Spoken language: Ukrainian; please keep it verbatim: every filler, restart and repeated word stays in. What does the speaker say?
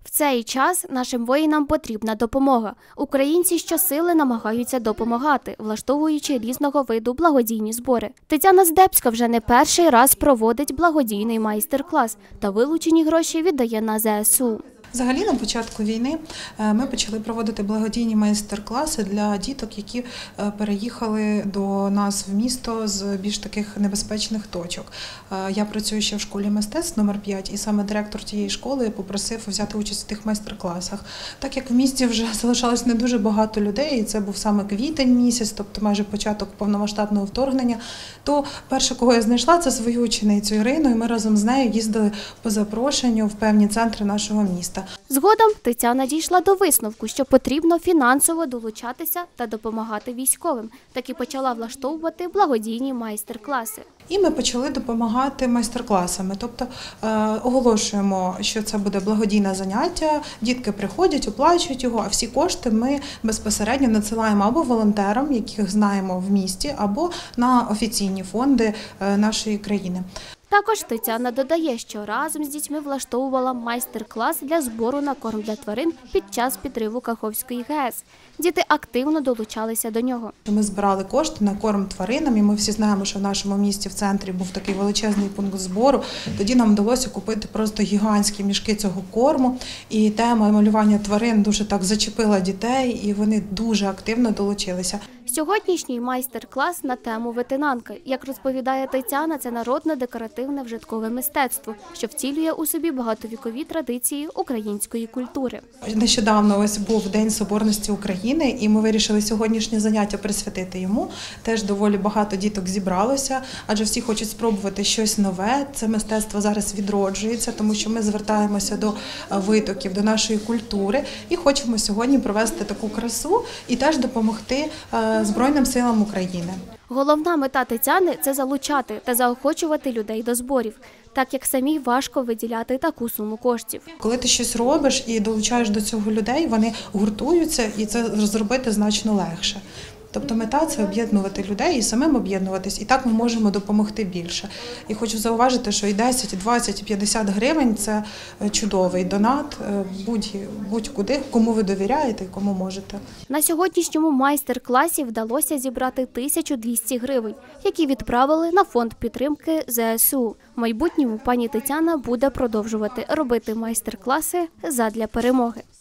В цей час нашим воїнам потрібна допомога. Українці щосили намагаються допомагати, влаштовуючи різного виду благодійні збори. Тетяна Здебська вже не перший раз проводить благодійний майстер-клас та вилучені гроші віддає на зе ес у. Взагалі, на початку війни ми почали проводити благодійні майстер-класи для діток, які переїхали до нас в місто з більш таких небезпечних точок. Я працюю ще в школі мистецтв номер п'ять, і саме директор тієї школи попросив взяти участь у тих майстер-класах. Так як в місті вже залишалось не дуже багато людей, і це був саме квітень місяць, тобто майже початок повномасштабного вторгнення, то перше, кого я знайшла, це свою ученицю Ірину, і ми разом з нею їздили по запрошенню в певні центри нашого міста. Згодом Тетяна дійшла до висновку, що потрібно фінансово долучатися та допомагати військовим, так і почала влаштовувати благодійні майстер-класи. І ми почали допомагати майстер-класами, тобто е, оголошуємо, що це буде благодійне заняття, дітки приходять, оплачують його, а всі кошти ми безпосередньо надсилаємо або волонтерам, яких знаємо в місті, або на офіційні фонди е, нашої країни. Також Тетяна додає, що разом з дітьми влаштовувала майстер-клас для збору на корм для тварин під час підриву Каховської ге ес. Діти активно долучалися до нього. Ми збирали кошти на корм тваринам, і ми всі знаємо, що в нашому місті в центрі був такий величезний пункт збору. Тоді нам вдалося купити просто гігантські мішки цього корму, і тема малювання тварин дуже так зачепила дітей, і вони дуже активно долучилися. Сьогоднішній майстер-клас на тему ветенанка. Як розповідає Тетяна, це народне декоративне вжиткове мистецтво, що втілює у собі багатовікові традиції української культури. Нещодавно ось був День Соборності України, і ми вирішили сьогоднішнє заняття присвятити йому. Теж доволі багато діток зібралося, адже всі хочуть спробувати щось нове. Це мистецтво зараз відроджується, тому що ми звертаємося до витоків, до нашої культури і хочемо сьогодні провести таку красу і теж допомогти Збройним силам України. Головна мета Тетяни – це залучати та заохочувати людей до зборів, так як самій важко виділяти таку суму коштів. Коли ти щось робиш і долучаєш до цього людей, вони гуртуються, і це зробити значно легше. Тобто мета – це об'єднувати людей і самим об'єднуватись, і так ми можемо допомогти більше. І хочу зауважити, що і десять, і двадцять, і п'ятдесят гривень – це чудовий донат будь-куди, кому ви довіряєте і кому можете. На сьогоднішньому майстер-класі вдалося зібрати тисячу двісті гривень, які відправили на фонд підтримки зе ес у. В майбутньому пані Тетяна буде продовжувати робити майстер-класи задля перемоги.